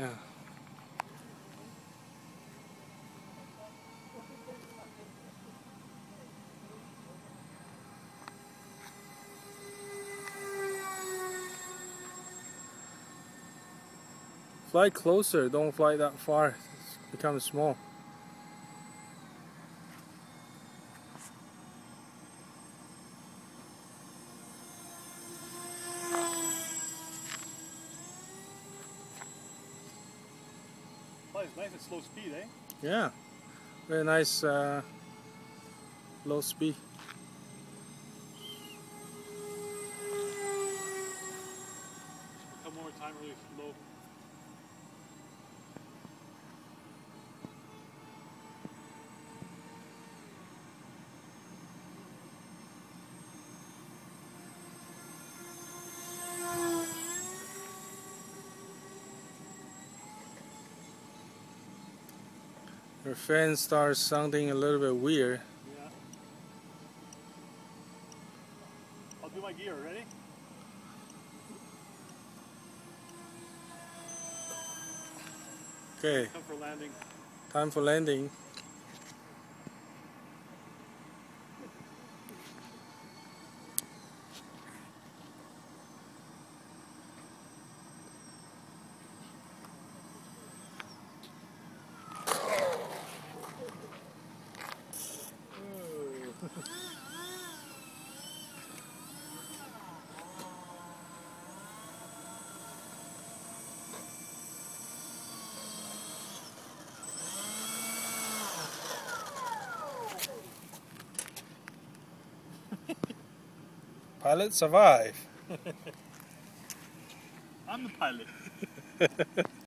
Yeah. Fly closer, don't fly that far. It becomes small. Flies nice at slow speed, eh? Yeah. Very nice low speed. A couple more time really slow. Your fan starts sounding a little bit weird. Yeah. I'll do my gear, ready? Okay, Come for landing. time for landing. Pilot survive. I'm the pilot.